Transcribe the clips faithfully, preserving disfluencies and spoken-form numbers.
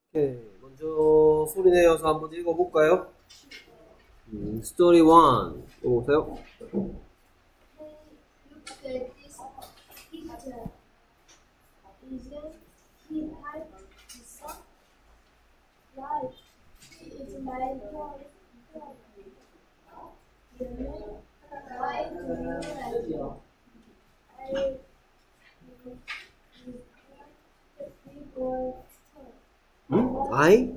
오케이. 먼저 소리 내어서 한번 읽어볼까요? 음, 스토리 원. 읽어보세요. 응? I?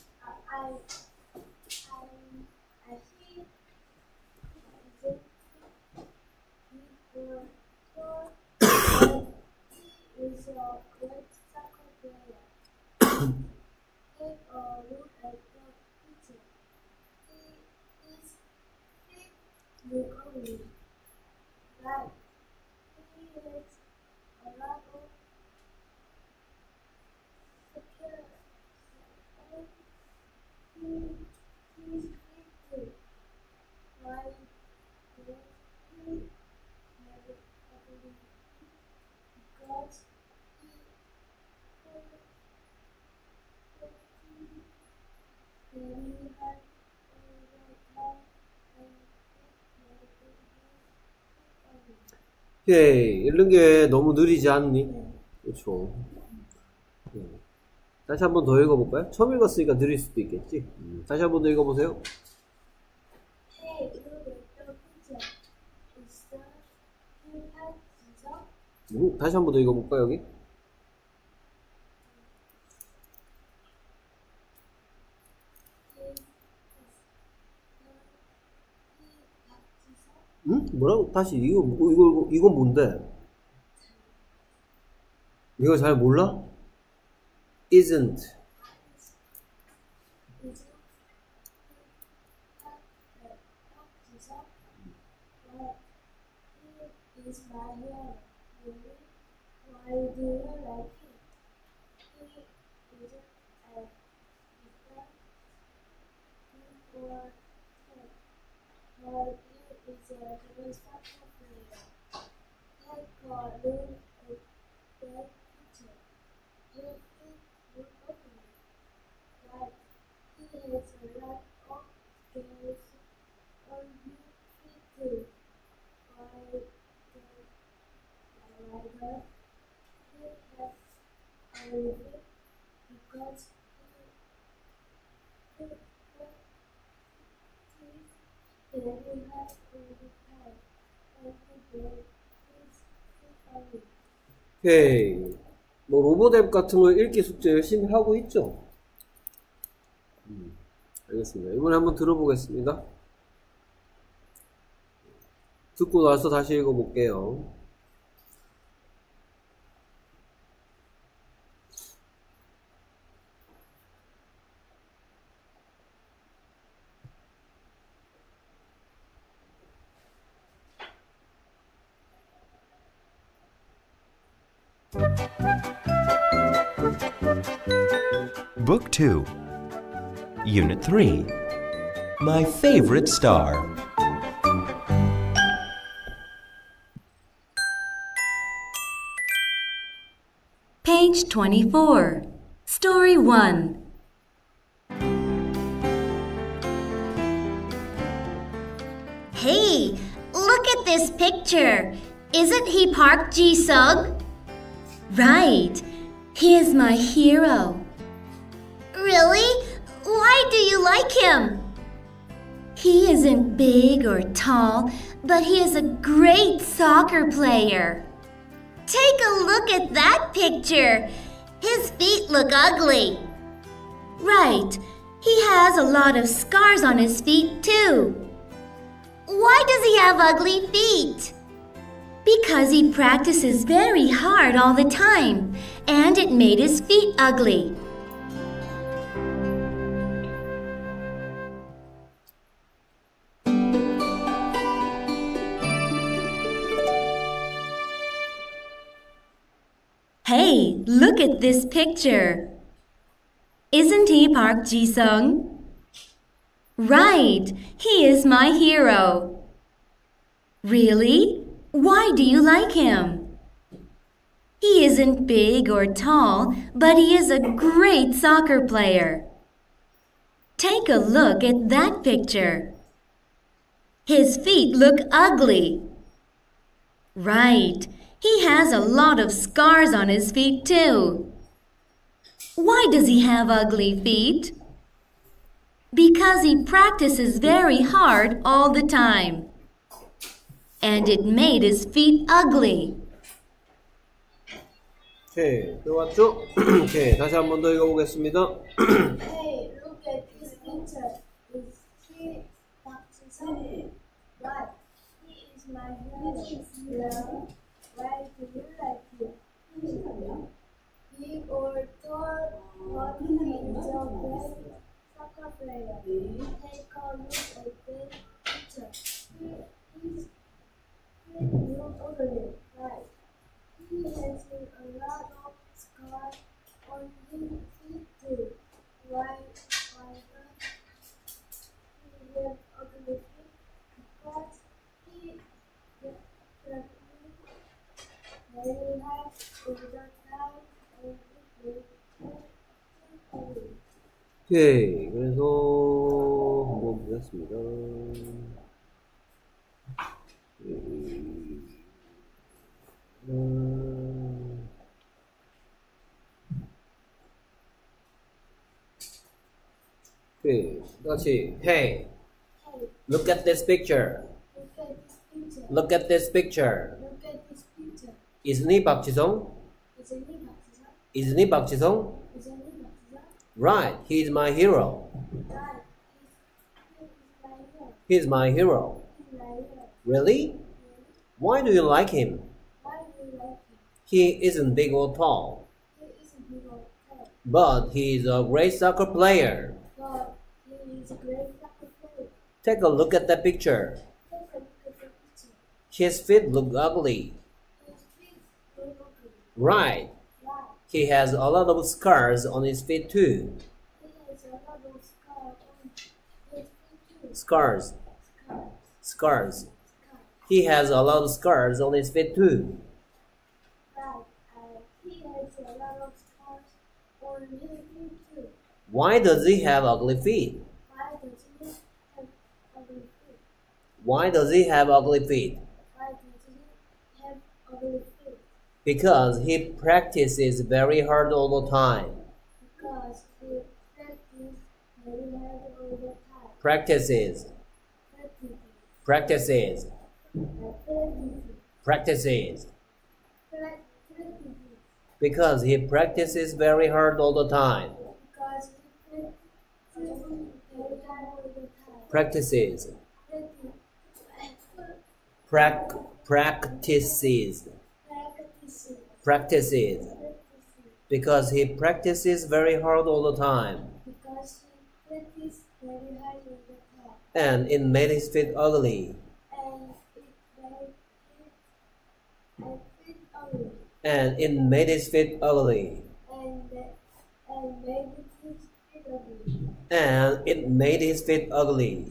오케이. 읽는 게 너무 느리지 않니? 그렇죠. 네. 다시 한 번 더 읽어볼까요? 처음 읽었으니까 느릴 수도 있겠지. 음. 다시 한 번 더 읽어보세요. 음, 다시 한 번 더 읽어볼까요, 여기? 응? 뭐라고? 다시, 이거, 뭐, 이거, 이건 뭔데? 이거 잘 몰라? isn't. 오케이. 뭐 로봇 앱 같은 거 읽기 숙제 열심히 하고 있죠? 음, 알겠습니다. 이번에 한번 들어보겠습니다. 듣고 나서 다시 읽어볼게요. Book two, Unit three, My Favorite Star. Page twenty-four, Story one. Hey, look at this picture. Isn't he Park Ji-sung? Right. He is my hero. Really? Why do you like him? He isn't big or tall, but he is a great soccer player. Take a look at that picture. His feet look ugly. Right. He has a lot of scars on his feet, too. Why does he have ugly feet? Because he practices very hard all the time, and it made his feet ugly. Hey, look at this picture. Isn't he Park Ji-sung? Right, he is my hero. Really? Why do you like him? He isn't big or tall, but he is a great soccer player. Take a look at that picture. His feet look ugly. Right, he has a lot of scars on his feet too. Why does he have ugly feet? Because he practices very hard all the time. And it made his feet ugly. 오케이, 들어왔죠? 오케이, 다시 한 번 더 읽어보겠습니다. Hey, look at this picture. Is he practicing? Right. He is my hero. Why do you like him? Big or tall, but he is a great soccer player. Take a look at this picture. He is he looks ugly. Right. He has a lot of scars on his feet too. Why, why does he have ugly feet? Because he practices very hard all the time and it makes him ugly. 오케이, 그래서 한번 보겠습니다. 음, 오케이, 같이 Hey, Hey, look at this picture. look at this picture. Look at this picture. Look at this picture. Isn't he 박지성? Isn't he practicing? Isn't he 박지성? Isn't he practicing? Right, he's my hero. Right. He's, he's my hero. He's my hero. He's my hero. Really? Why do you like him? Why do you like him? He isn't big or tall, He isn't big or tall, but he's a great soccer player. but he is a great soccer player. Take a look at that picture. Take a look at the picture. His feet look ugly. His feet look ugly. Right. Right. He has a lot of scars on his feet too. He has a lot of scars on his feet too. Scars. Scars. Scars. Scars. He has a lot of scars on his feet too. Right. Uh, he has a lot of scars on his feet too. Why does he have ugly feet? Why does he have ugly feet? Why does he have ugly feet? Why does he have ugly feet? Because he practices very hard all the time. Because he practices very hard all the time. Practices. Practices. Practices. Practices. Practices. Practices. Because he practices very hard all the time. Because he practices very hard all the time. Practices. Practices. Prac- practices. Practices. Practices. Because he practices very hard all the time. Because he practices very hard all the time. And it made his feet ugly. And it made his feet ugly. And it made his feet ugly. And and made his feet ugly. And it made his feet ugly.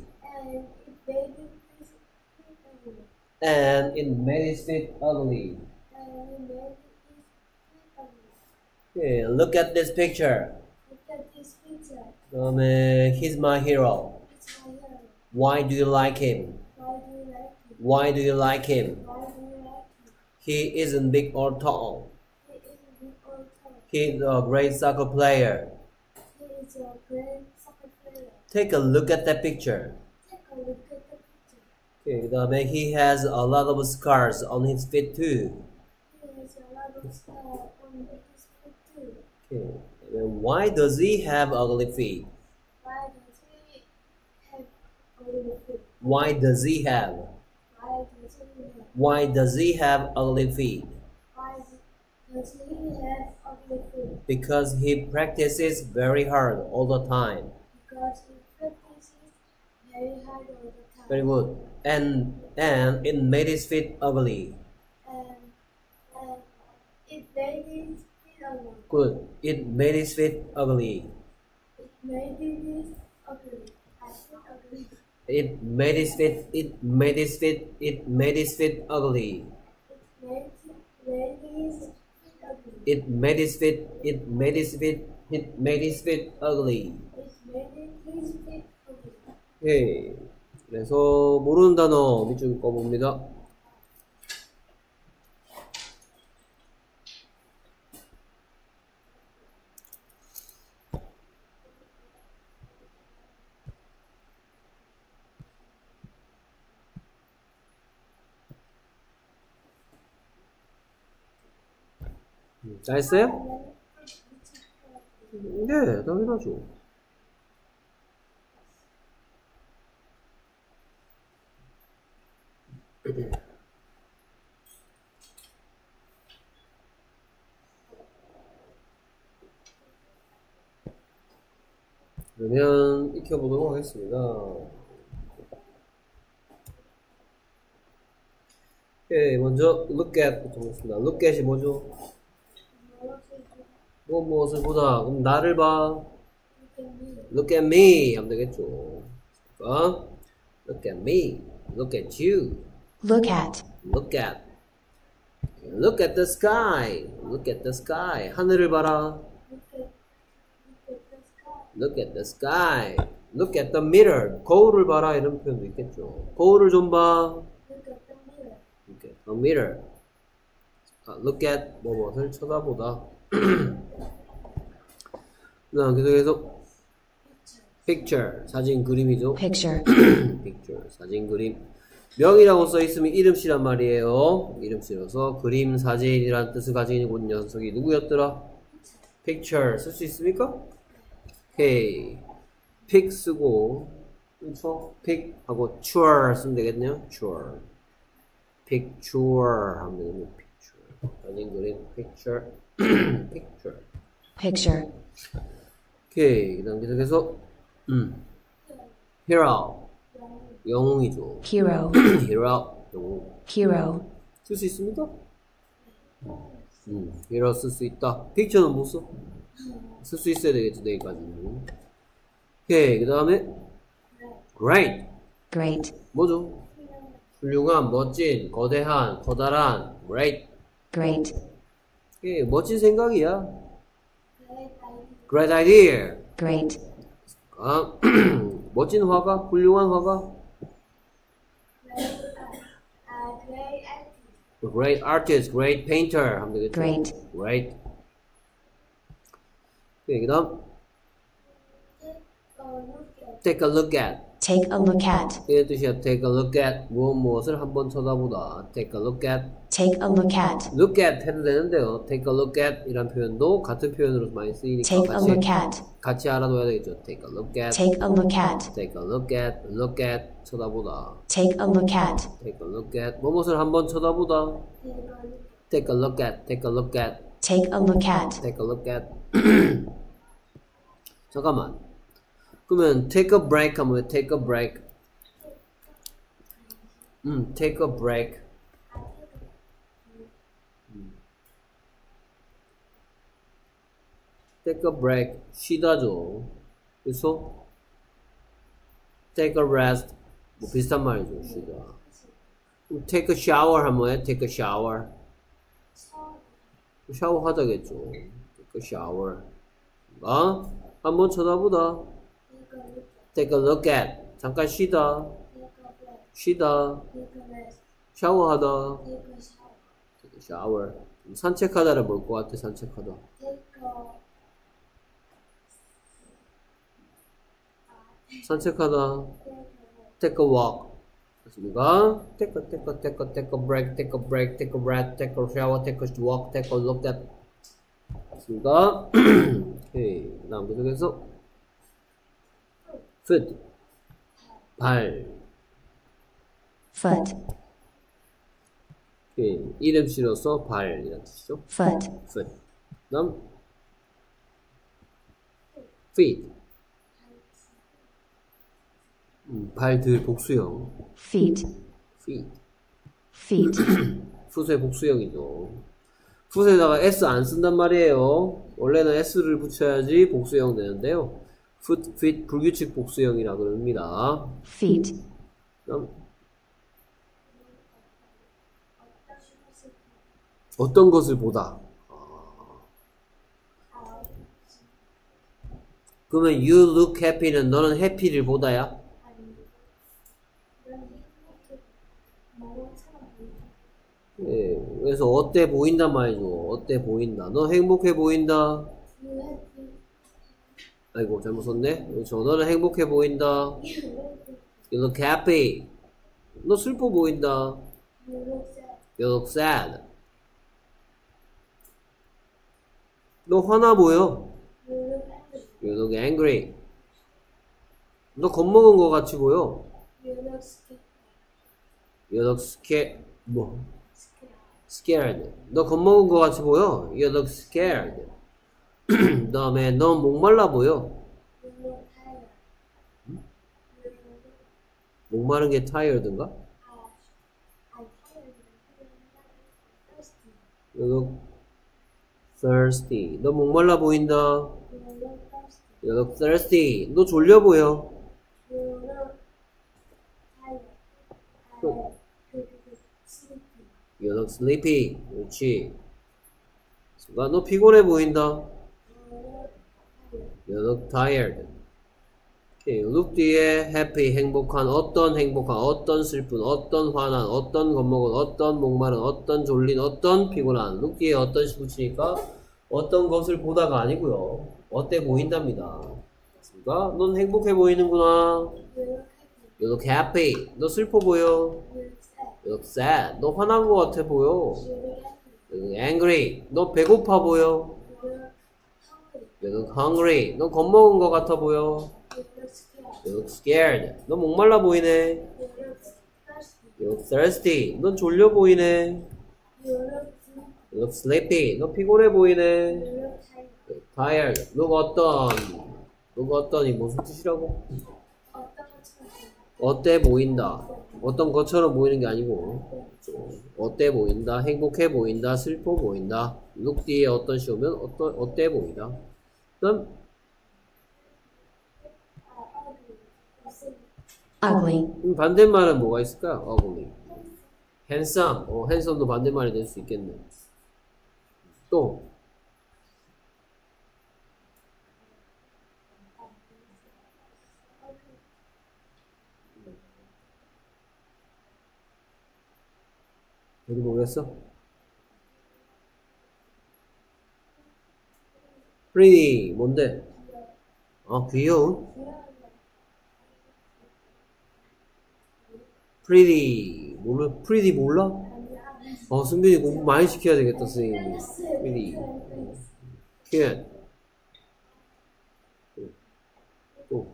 And it made his feet ugly. And it made his feet ugly. And it made his feet ugly. Okay, look at this picture. Look at this picture. 그다음에 he's my hero. It's my hero. Why do you like him? Why do you like him? Why do you like him? Why do you like him? He isn't big or tall. He isn't big or tall. He's a great soccer player. He is a great soccer player. Take a look at that picture. Take a look at the picture. Okay, 그다음에 he has a lot of scars on his feet too. He has a lot of scars on his feet too. Okay, and why does he have ugly feet? Why does he have ugly feet? Why does he have? Why does he have? Why does he have ugly feet? Why does he have ugly feet? Because he practices very hard all the time. Because he practices very hard all the time. Very good. And and it made his feet ugly. And, and it made his feet ugly. Good. It made his feet ugly. It made his ugly. I feel ugly. It made his feet. It made his feet. It made his feet ugly. It made, made his feet It made his feet. It made his feet. It made his feet ugly. It made his feet ugly. 예. 그래서 모르는 단어 밑줄 꺼봅니다. 다 했어요? 네, 당연하죠. 그러면 익혀보도록 하겠습니다. 오케이, 먼저 look at부터 보겠습니다. look at이 뭐죠? 뭐 무엇을 보다. 그럼 나를 봐. Look at me 하면 되겠죠. 어? Look at me. Look at you. Look at. Look at. Look at the sky. Look at the sky. 하늘을 봐라. Look at the sky. Look at the mirror. 거울을 봐라 이런 표현도 있겠죠. 거울을 좀 봐. Look at the mirror. Look at 뭐뭐를 쳐다보다. 그다음 계속해서 picture 사진 그림이죠. Picture. picture 사진 그림. 명이라고 써 있으면 이름씨란 말이에요. 이름씨로서 그림 사진이란 뜻을 가지고 있는 녀석이 누구였더라? picture 쓸 수 있습니까? 오케이. pic 쓰고 그렇죠? pic 하고 ture 쓰면 되겠네요. ture. picture 하면 되겠네요. picture. 사진 그림 picture. picture. Picture. 오케이. 그 다음 계속해서 음. hero 영웅이죠. Hero. hero 영웅 Hero. 쓸 수 있습니까? 음. hero 쓸 수 있다. picture는 못 써? 쓸 수 있어야 되겠죠. 내일까지는. 오케이. 그 다음에 great Great. 뭐죠? 훌륭한, 멋진, 거대한, 커다란 great. Great. 오케이. 멋진 생각이야. Great idea. Great. 아, 멋진 화가, 훌륭한 화가. Great artist, great painter 하면 되겠죠. Great. Great. 네, 그다음 take a look at. Take a look at. 이런 뜻이야. take a look at 무엇 무엇을 한번 쳐다보다. take a look at. Take a look at. look at 해도 되는데요. take a look at 이란 표현도 같은 표현으로 많이 쓰이니까 Take a 같이, look at. 같이 알아둬야 되겠죠. take a look at. Take a look at. take a look at. look at 쳐다보다. Take a look at. take a look at 무엇을 한번 쳐다보다. take a look at. take a look at. Take a look at. take a look at. 잠깐만. 그러면 take a break 하면 왜 take a break? 음, take a break. 음. take a break 쉬다죠. 그래서 take a rest 뭐 비슷한 말이죠. 쉬다. 그럼 take a shower 하면 왜 take a shower? 샤워 하다겠죠. take a shower. 아, 한번 쳐다보다. take a look at. 잠깐 쉬다. 쉬다. 샤워하다. take a shower. 산책하다를 볼 것 같아. 산책하다. 산책하다. take a walk. 맞습니까? take a, take a, take a, take a break, take a break, take a breath, take a shower, take a walk, take a look at. 맞습니까? 오케이. 그 다음 계속해서 foot 발. Foot. 오케이. 이름 실어서 발이라는 뜻이죠. Foot. foot. 그 다음 feet. 음, 발들 복수형. Feet. feet. Feet. 풋의 복수형이죠. 풋에다가 s 안 쓴단 말이에요. 원래는 s를 붙여야지 복수형 되는데요. foot, feet 불규칙 복수형이라 그럽니다. Feet. 그럼 어떤 것을 보다. 아, 그러면 you look happy는 너는 happy를 보다야? 예, 그래서 어때 보인단 말이죠. 어때 보인다. 너 행복해 보인다. 아이고 잘못 썼네. 그렇죠. 너는 행복해 보인다. You look happy. 너 슬퍼 보인다. You look sad. 너 화나 보여. You look angry. 너 겁먹은 거 같이 보여. You look scared. 뭐? Scared. 너 겁먹은 거 같이 보여. You look scared. 그 다음에 너 목말라 보여. 목마른 게 tired인가? You look thirsty. 너 목말라 보인다. You look thirsty. 너 졸려 보여. You look sleepy. 그렇지. 너 피곤해 보인다. You look tired. 오케이. look 뒤에 happy, 행복한, 어떤 행복한, 어떤 슬픈, 어떤 화난, 어떤 겁먹은, 어떤 목마른, 어떤 졸린, 어떤 피곤한. look 뒤에 어떤 시 붙이니까 어떤 것을 보다가 아니고요. 어때 보인답니다. 그러니까 넌 행복해 보이는구나. You look happy. 너 슬퍼 보여. You look sad. 너 화난 것 같아 보여. You look angry. 너 배고파 보여. You look hungry. 너 겁먹은 것 같아 보여. You look scared. 너 목말라 보이네. You look thirsty. 넌 졸려 보이네. You look sleepy. 너 피곤해 보이네. tired. 너가 어떤? 너가 어떤? 이 무슨 뜻이라고? 어때 보인다. 어떤 것처럼 보이는 게 아니고 어때 보인다. 행복해 보인다. 슬퍼 보인다. look 뒤에 어떤 시 오면 어떤, 어때 보인다. 그럼 ugly, 반대말은 뭐가 있을까요? ugly. handsome. 어, handsome도 반대말이 될 수 있겠네. 또 어디 모르겠어? pretty 뭔데? 아 귀여운? pretty 몰라? pretty 몰라? 어 승빈이 공부 많이 시켜야 되겠다 선생님이. pretty cute 또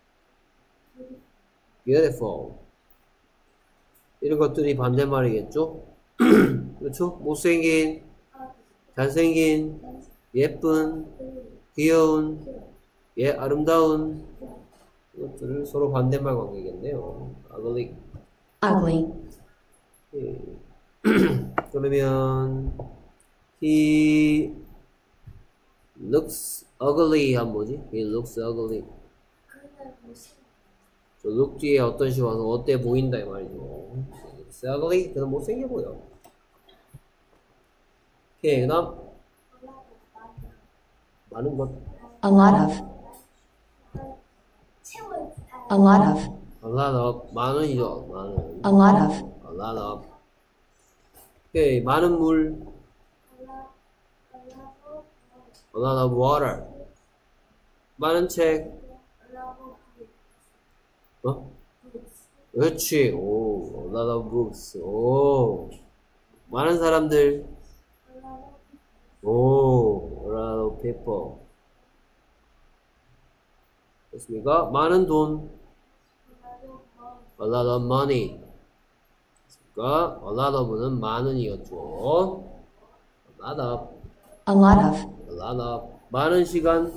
beautiful 이런 것들이 반대말이겠죠? 그렇죠? 못생긴, 잘생긴, 예쁜, 귀여운, 예, 아름다운 이것들을 서로 반대말 관계겠네요. ugly. ugly, 예. 그러면 he looks ugly 한 뭐지? he looks ugly. 저 look 뒤에 어떤 시 와서 어때 보인다 이 말이죠. looks ugly. 그는 못생겨 보여. 오케이, 그 다음 많은 것 a lot of, a lot of, a lot of 많은이죠. 많은 a lot of, a lot of 오케이, 많은 물 a lot of water 많은 책 어? 그렇지. 오, a lot of books. 오, 많은 사람들. 오, a lot of people. 됐습니까? 많은 돈. a lot of money. 됐습니까? a lot of는 많은이었죠. a lot of. a lot of, a lot of. 많은 시간.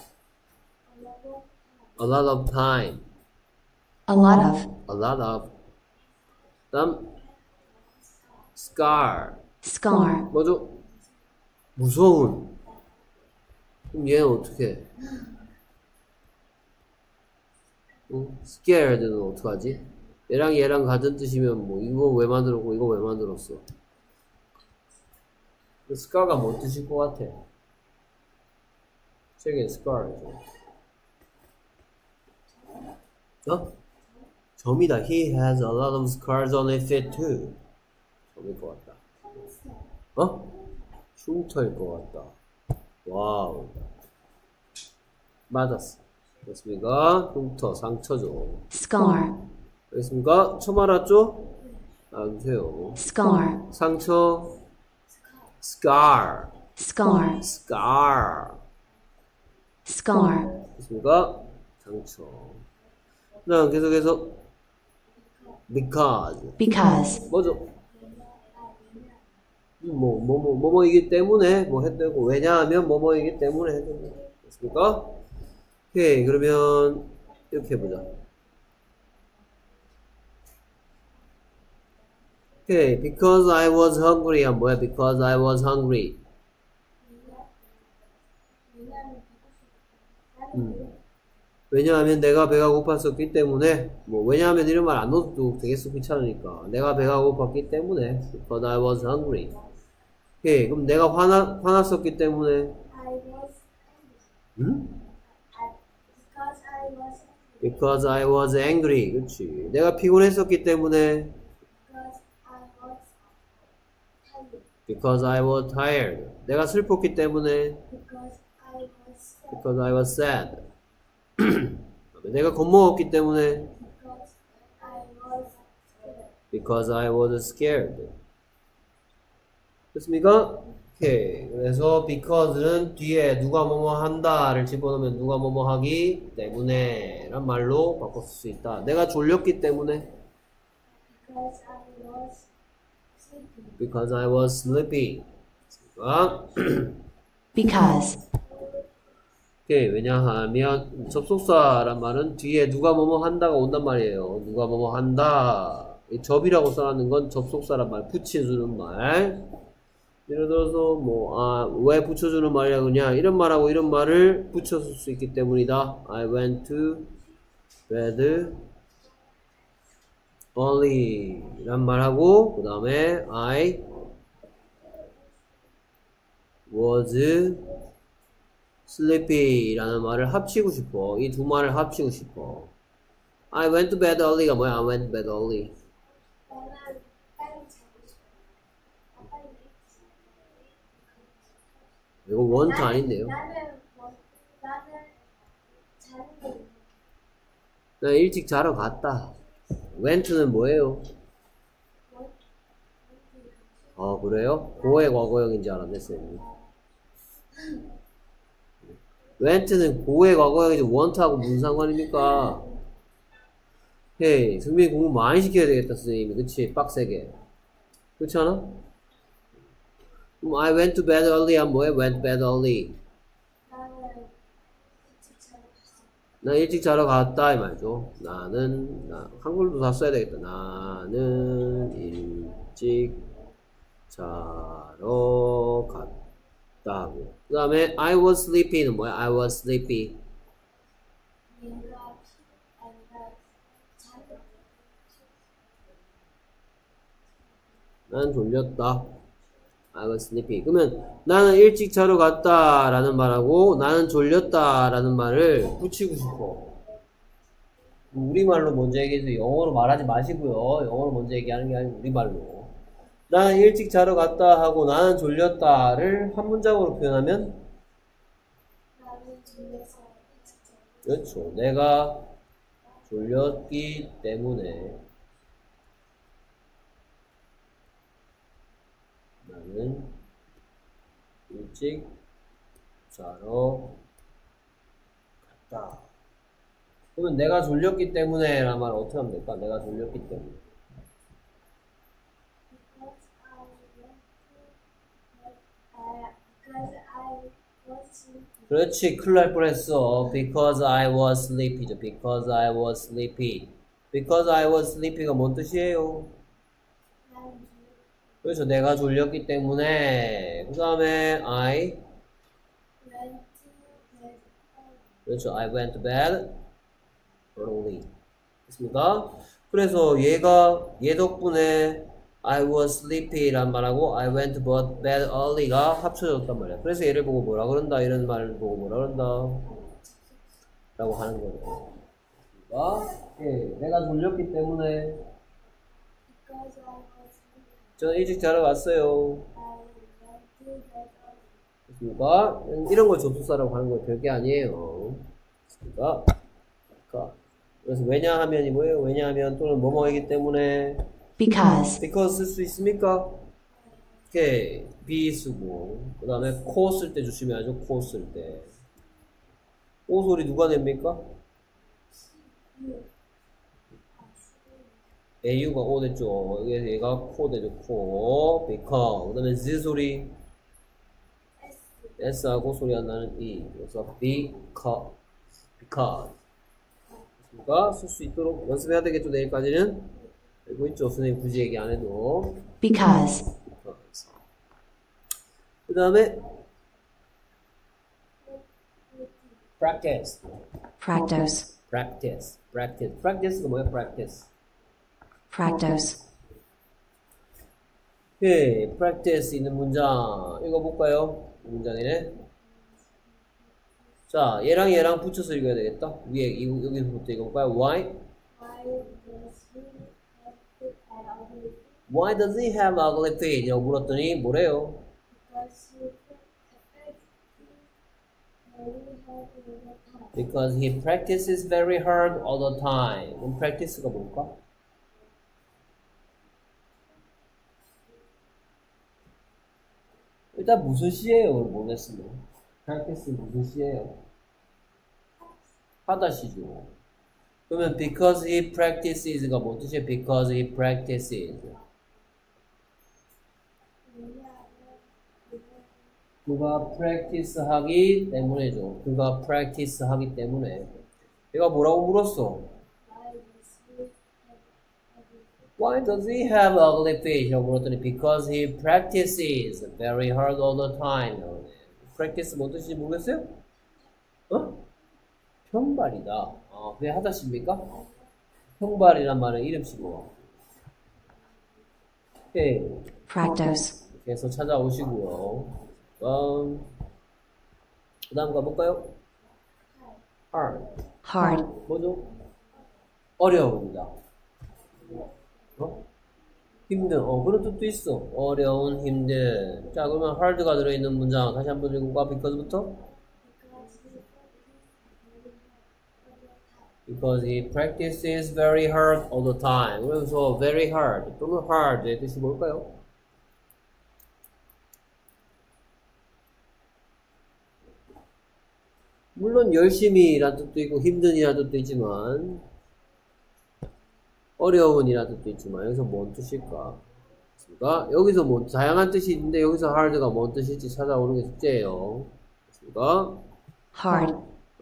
a lot of time. a lot of, a lot of. 다음 scar. scar, 뭐죠? 무서운. 그럼 얘는 어떻게? 응? scared는 어떡하지? 얘랑 얘랑 같은 뜻이면 뭐 이거 왜 만들었고 이거 왜 만들었어? scar가 뭐 뜻일 것 같아? 책에 scar이죠. 어? 점이다. He has a lot of scars on his feet too. 점일 것 같다. 어? 흉터일 것 같다. 와우. 맞았어. 됐습니까? 흉터, 상처죠. scar, 됐습니까? 처음 알았죠? 알아주세요. scar, 상처, scar, scar, scar. scar, 됐습니까? 상처. 그 다음 계속해서 because. because, 뭐죠? 뭐, 뭐, 뭐, 뭐뭐이기 때문에 뭐 했다고. 왜냐하면 뭐뭐이기 때문에 했다고. 됐습니까? 오케이. 그러면 이렇게 해보자. 오케이. Because I was hungry. 아, 뭐야? Because I was hungry. 음. 왜냐하면 내가 배가 고팠었기 때문에, 뭐, 왜냐하면 이런 말 안 넣어도 되겠어. 귀찮으니까. 내가 배가 고팠기 때문에. Because I was hungry. 오케이. 그럼 내가 화나, 화났었기 때문에, I was 음? I, because I was Because I was angry. 그렇지. 내가 피곤했었기 때문에, because I was tired Because I was tired. 내가 슬펐기 때문에, because I was sad Because I was sad. 내가 겁먹었기 때문에, because I was scared. Because I was scared. 됐습니까? 오케이. 그래서 because는 뒤에 누가 뭐뭐 한다를 집어넣으면 누가 뭐뭐 하기 때문에 란 말로 바꿔 쓸 수 있다. 내가 졸렸기 때문에 Because I was sleeping. Because I was sleepy. 됐습니까? because, 오케이. 왜냐하면 접속사란 말은 뒤에 누가 뭐뭐 한다가 온단 말이에요. 누가 뭐뭐 한다. 이 접이라고 써놨는 건 접속사란 말, 붙여주는 말. 예를 들어서 뭐, 아, 왜 붙여주는 말이야 그냥 이런 말하고 이런 말을 붙여줄 수 있기 때문이다. I went to bed early 이란 말하고 그 다음에 I was sleepy 라는 말을 합치고 싶어. 이 두 말을 합치고 싶어. I went to bed early가 뭐야? I went to bed early. 나는 빨리 자고 싶어. 아, 빨리 이거 원트 아닌데요? 나는 뭐, 나는 자는 게 나 일찍 자러 갔다. went는 뭐예요? 아 그래요? 고의 과거형인 줄 알았네 쌤이. went는 고의 과거형이지 want하고 무슨 상관입니까? 헤이 승민이 공부 많이 시켜야 되겠다 선생님이. 그치? 빡세게. 그렇지 않아? 그럼 I went to bed early 하면 뭐해? went to bed early. 나는 일찍 자고 싶어. 나 일찍 자러 갔다 이 말이죠. 나는 나 한글도 다 써야 되겠다. 나는 일찍 자러 갔다 하고. 그 다음에 I was sleepy는 뭐야? I was sleepy. 내가 내가 자는 난 졸렸다. I was sleepy. 그러면 나는 일찍 자러 갔다 라는 말하고 나는 졸렸다 라는 말을 붙이고 싶어. 우리말로 먼저 얘기해서 영어로 말하지 마시고요. 영어로 먼저 얘기하는 게 아니고 우리말로. 나는 일찍 자러 갔다 하고 나는 졸렸다를 한 문장으로 표현하면 나는 졸려서 일찍 자고 그렇죠. 내가 졸렸기 때문에 나는 일찍 자러 갔다. 그러면 내가 졸렸기 때문에 라는 말 어떻게 하면 될까? 내가 졸렸기 때문에. because I was sleeping. 그렇지. 큰일 날 뻔했어. Because I was sleepy. Because I was sleepy. Because I was sleepy가 뭔 뜻이에요? 나는 졸려. 그렇죠. 내가 졸렸기 때문에. 그 다음에 I went to bed early. 그렇죠. I went to bed early. 됐습니까? 그래서 얘가 얘 덕분에 I was sleepy 란 말하고 I went to bed early가 합쳐졌단 말이야. 그래서 얘를 보고 뭐라 그런다 이런 말을 보고 뭐라 그런다 라고 하는 거예요. 아, 예, 내가 졸렸기 때문에 Because I was 저는 일찍 자러 갔어요. I went to bed early. 됐습니까? 이런 걸 접속사라고 하는 거 별게 아니에요. 됐습니까? 자, 그래서 왜냐하면이 뭐예요? 왜냐하면 또는 뭐뭐이기 때문에 because, because 쓸 수 있습니까? 오케이, be 쓰고 그 다음에 co 쓸 때 조심해야죠. co 쓸 때 o 소리 누가 냅니까? au가 o 됐죠. 여기 얘가 co 되죠. co because 그 다음에 z 소리 s하고 소리 안 나는 e 그래서 because because 그러니까 쓸 수 있도록 연습해야 되겠죠. 내일까지는 알고 있죠. 선생님 굳이 얘기 안 해도 because, 그 다음에 practice practice, practice practice practice가 뭐야? practice practice, 예, practice 있는 문장 읽어볼까요? 문장이네. 자, 얘랑 얘랑 붙여서 읽어야 되겠다. 위에 이, 여기서부터 읽어볼까요? Why? Why does he have ugly Why does he have ugly feet? feet? 이라고 물었더니 뭐래요? Because he practices very hard all Because he practices very hard all the time. the time. 그럼 practice가 뭘까? 일단 무슨 시예요? 모르겠습니다. practice 무슨 시예요? 하다 시죠. 그러면 because he practices가 뭔 뜻이에요? Because he practices. 그가 practice 하기 때문에죠. 그가 practice 하기 때문에. 얘가 뭐라고 물었어? Why does he have ugly feet? 라고 물었더니 because he practices very hard all the time. practice 뭔 뜻인지 모르겠어요? 어? 평발이다. 아, 그게 하다십니까? 평발이란 말은 이름식으로. 오케이. practice, 이렇게 해서 찾아오시고요. 음, 그 다음 가볼까요? hard. hard, 뭐죠? 어려웁니다. 어? 힘든, 어, 그런 뜻도 있어. 어려운, 힘든. 자, 그러면 hard가 들어있는 문장 다시 한번 읽어볼까? because부터? Because he practices very hard all the time. 그래서 very hard 또는 hard의 뜻이 뭘까요? 물론 열심히라는 뜻도 있고 힘든이라는 뜻도 있지만 어려운이라는 뜻도 있지만 여기서 뭔 뜻일까? 그러니까 여기서 뭐 다양한 뜻이 있는데 여기서 hard가 뭔 뜻일지 찾아오는 게 숙제예요. 그러니까 hard,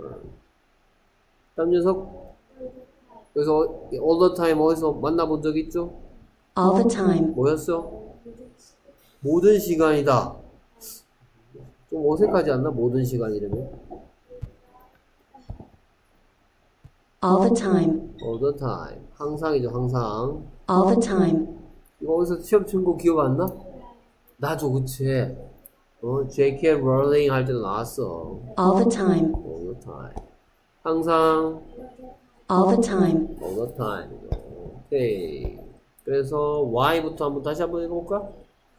다음 녀석 여기서 all the time 어디서 만나본 적 있죠? all the time, 뭐였어? 모든 시간이다. 좀 어색하지 않나? 모든 시간 이러면 all the time, all the time 항상이죠. 항상. all the time, 이거 어디서 시험 친 거 기억 안 나? 나죠. 그치? 어, 제이 케이 롤링 할 때도 나왔어. all the time, all the time 항상 all the time, all the time. 오케이. 그래서 Y부터 한번 다시 한번 읽어볼까?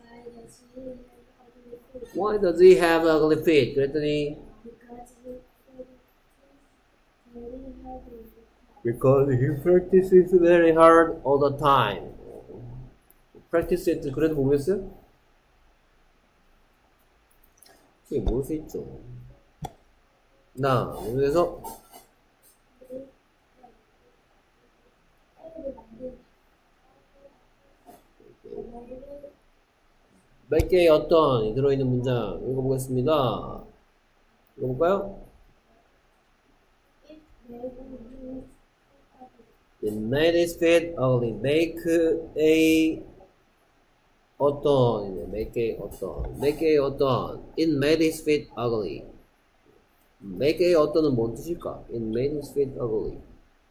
Why does he have ugly feet? 그랬더니 Because he because practices he practices very hard all the time. practice 했지 그래도 모르겠어요? 이게 모를 수 있죠. 나 그래서 몇 개의 어떤 들어있는 문장 읽어보겠습니다. 읽어볼까요? It made his feet ugly. Make a 어떤 make a 어떤 make a 어떤 It made his feet ugly. make a 어떤은 뭔 뜻일까? It made his feet ugly.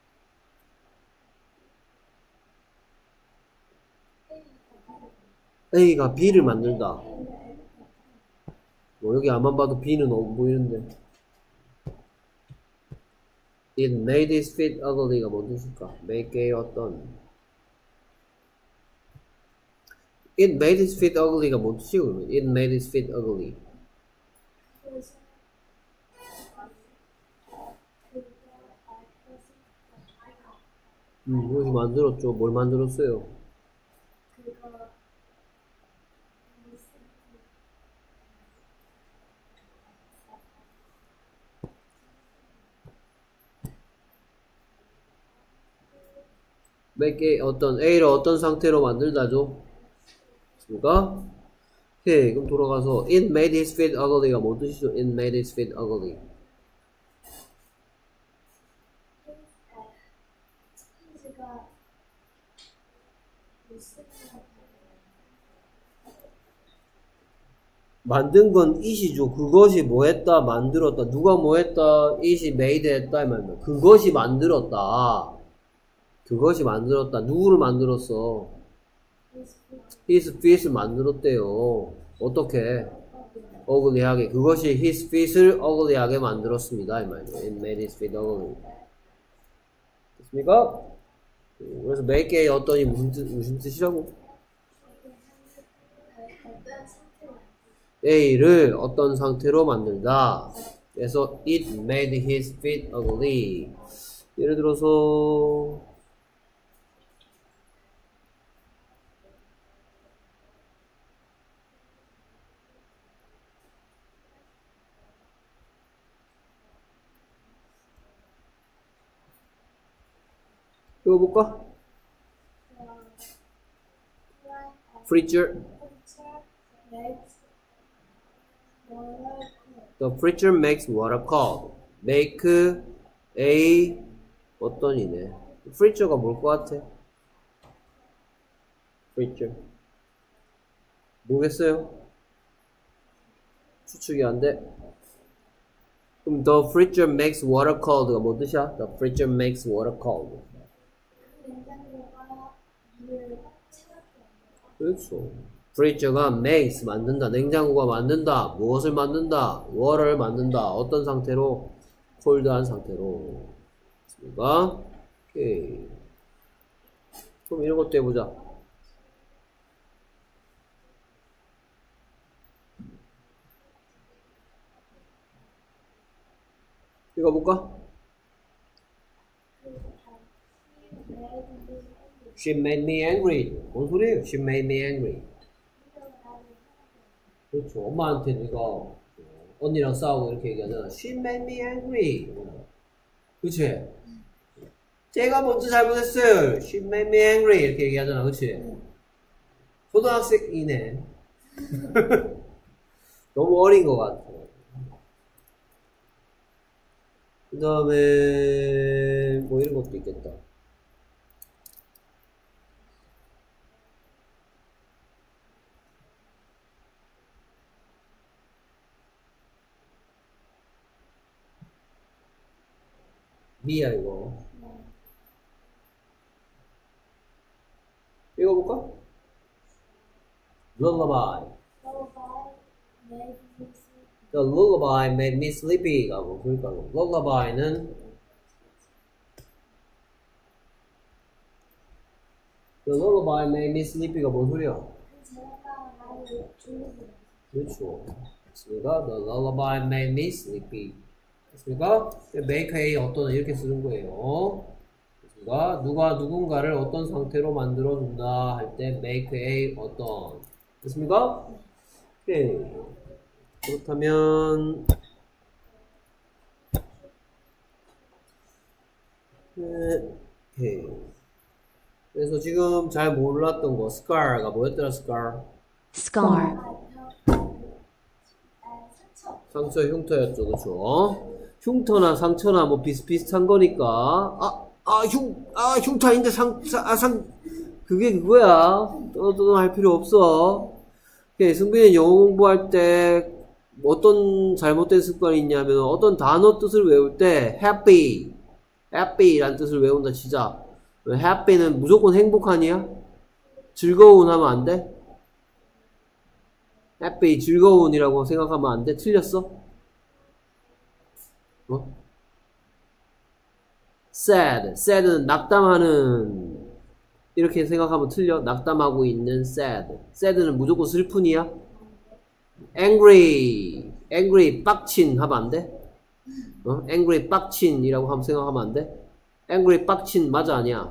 A가 B를 만들다. 뭐 여기 안만 봐도 B는 안 보이는데. It made his feet ugly가 뭔 뜻일까? make의 어떤 It made his feet ugly가 뭔 뜻이야 그러면? It made his feet ugly. 음, 그것이 만들었죠. 뭘 만들었어요? make 어떤 A를 어떤 상태로 만들다죠? 그러니까 오케이 그럼 돌아가서 It made his feet ugly가 뭔 뜻이죠? It made his feet ugly. 만든 건 it이죠. 그것이 뭐 했다? 만들었다. 누가 뭐 했다? it이 made 했다. 이 말이야. 그것이 만들었다. 그것이 만들었다. 누구를 만들었어? his feet을 만들었대요. 어떻게? ugly하게. 그것이 his feet을 ugly하게 만들었습니다. 이 말이에요. It made his feet ugly. 됐습니까? 그래서 make의 어떤이 무슨 뜻, 무슨 뜻이라고? A를 어떤 상태로 만들다. 그래서 it made his feet ugly. 예를 들어서 이거 볼까? Preacher The preacher makes water cold. Make a 어떤이네. preacher가 뭘 것 같아? preacher 모르겠어요. 추측이 안 돼. 그럼 the preacher makes water cold가 뭔 뜻이야? The preacher makes water cold. 그렇죠. preacher가 makes 만든다. 냉장고가 만든다. 무엇을 만든다? water를 만든다. 어떤 상태로? cold한 상태로. 됐습니까? 오케이. 그럼 이런 것도 해보자. 이거 볼까? She made me angry. 뭔 소리예요? She made me angry. 그렇죠. 엄마한테 네가 언니랑 싸우고 이렇게 얘기하잖아. She made me angry. 그치? 제가 먼저 잘못했어요. She made me angry. 이렇게 얘기하잖아. 그치? 초등학생이네. 너무 어린 것 같아. 그 다음에 뭐 이런 것도 있겠다. 미야 이거. 이거 볼까? Lullaby. The lullaby made me sleepy가 뭐 그럴까? Lullaby는 The lullaby made me sleepy가 뭔 소리야? 그렇죠. 됐습니까? The lullaby made me sleepy. 됐습니까? make a 어떤 이렇게 쓰는 거예요. 됐습니까? 누가 누군가를 어떤 상태로 만들어준다 할 때 make a 어떤. 됐습니까? 오케이. 그렇다면 네. 오케이. 그래서 지금 잘 몰랐던 거 scar가 뭐였더라? scar scar, 상처 흉터였죠. 그렇죠? 흉터나 상처나 뭐 비슷비슷한 거니까 아, 아, 흉, 아, 흉터 아닌데 상, 아, 상 그게 그거야. 떠도 할 필요 없어. 오케이. 승빈이 영어 공부할 때 어떤 잘못된 습관이 있냐면 어떤 단어 뜻을 외울 때 happy, happy라는 뜻을 외운다 치자. happy는 무조건 행복하니야? 즐거운 하면 안 돼? happy 즐거운이라고 생각하면 안 돼? 틀렸어? 어? sad. sad는 낙담하는, 이렇게 생각하면 틀려. 낙담하고 있는 sad. sad는 무조건 슬픈이야. angry. angry 빡친 하면 안 돼? 어? angry 빡친이라고 하면 생각하면 안 돼? angry 빡친 맞아 아니야?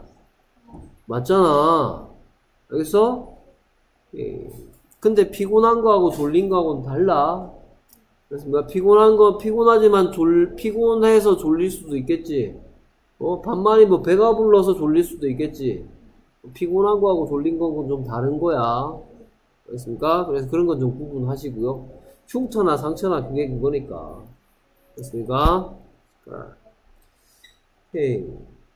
맞잖아. 여기서 예. 근데 피곤한 거하고 졸린 거하고는 달라. 그래서 뭐야, 피곤한 거 피곤하지만 졸 피곤해서 졸릴 수도 있겠지. 어 반만이 뭐 배가 불러서 졸릴 수도 있겠지. 피곤한 거하고 졸린 거하고는 좀 다른 거야. 그렇습니까? 그래서 그런 건 좀 구분하시고요. 흉터나 상처나 그게 그거니까. 됐습니까? 오케이.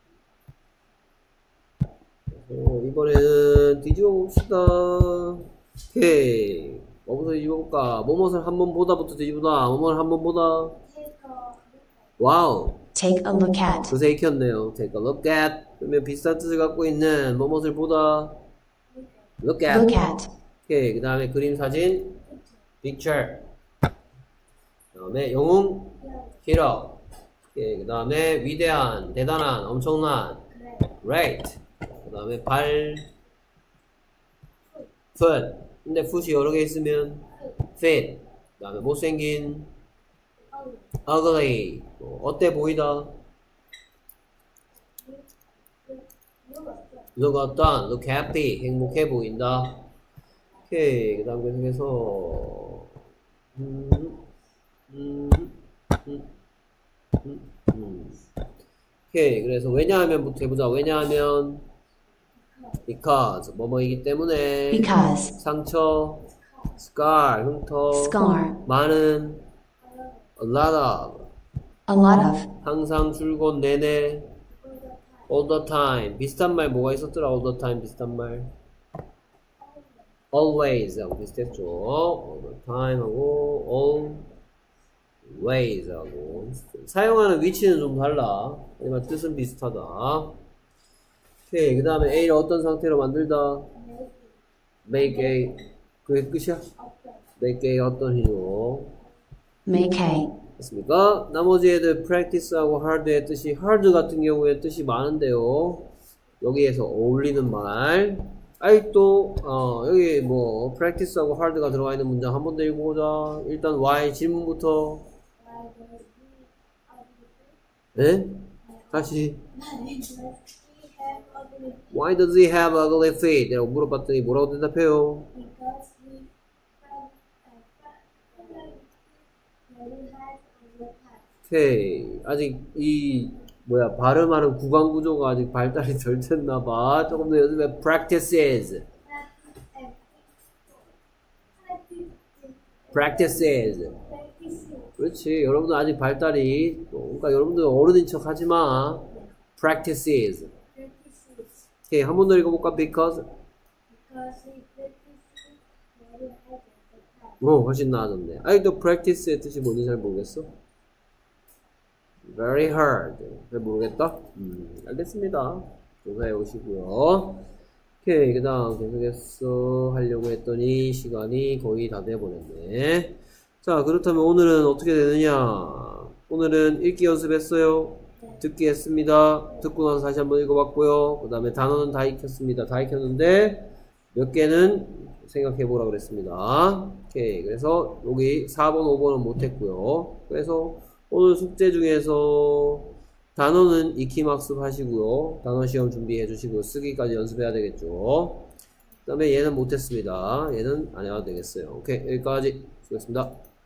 어, 이번에는 뒤집어 봅시다. 오케이. 뭐부터 뒤집어 볼까? 뭐뭇을 한번 보다부터 뒤집어다. 뭐뭇을 한번 보다. 와우. Take a look at. 그새 익혔네요. Take a look at. 그러면 비슷한 뜻을 갖고 있는 뭐뭇을 보다. Look at. Look at. 오케이. 그 다음에 그림 사진. Picture. 그 다음에 영웅. Hero. 오케이. 그 다음에 위대한, 대단한, 엄청난. Great. 그 다음에 발. foot. 근데 foot이 여러 개 있으면 fit. 그 다음에 못생긴. ugly. 어, 어때 보이다? look 어떤? look happy. 행복해 보인다. 오케이. 그 다음 계속해서 음, 음, 음, 음, 음. 오케이. 그래서 왜냐하면부터 해보자. 왜냐하면 because 뭐뭐이기 때문에 Because. 상처 scar 흉터 Scar. 많은 a lot of A lot of. 항상 줄곧 내내 all the time 비슷한 말 뭐가 있었더라? all the time 비슷한 말 always 하고 비슷했죠. all the time 하고 always 하고 사용하는 위치는 좀 달라. 하지만 뜻은 비슷하다. 오케이. 그 다음에 A를 어떤 상태로 만들다? make A. 그게 끝이야? make A 어떤 힘으로? Make A. 됐습니까? 나머지 애들 practice하고 hard의 뜻이 hard 같은 경우에 뜻이 많은데요. 여기에서 어울리는 말. 아직도 어, 여기 뭐 practice하고 hard가 들어가 있는 문장 한 번 더 읽어보자. 일단 why 질문부터. 에? 다시. Why does he have ugly feet? 라고 물어봤더니 뭐라고 대답해요? 오케이. 아직 이 뭐야 발음하는 구강 구조가 아직 발달이 덜 됐나봐. 조금 더 연습해. practices. practices. 그렇지. 여러분들 아직 발달이 그러니까 여러분들 어른인 척 하지마. practices. 오케이. 한 번 더 읽어볼까? because. 어 훨씬 나아졌네. 아직도 practice의 뜻이 뭔지 잘 모르겠어. very hard. 잘 모르겠다? 음, 알겠습니다. 조사해 오시고요. 오케이. 그 다음 계속해서 하려고 했더니 시간이 거의 다 돼버렸네. 자, 그렇다면 오늘은 어떻게 되느냐? 오늘은 읽기 연습했어요. 듣기 했습니다. 듣고 나서 다시 한번 읽어봤고요. 그 다음에 단어는 다 익혔습니다. 다 익혔는데 몇 개는 생각해 보라 그랬습니다. 오케이. 그래서 여기 사 번, 오 번은 못했고요. 그래서 오늘 숙제 중에서 단어는 익힘 학습 하시고요. 단어 시험 준비해 주시고 쓰기까지 연습해야 되겠죠. 그 다음에 얘는 못했습니다. 얘는 안 해도 되겠어요. 오케이. 여기까지 수고했습니다.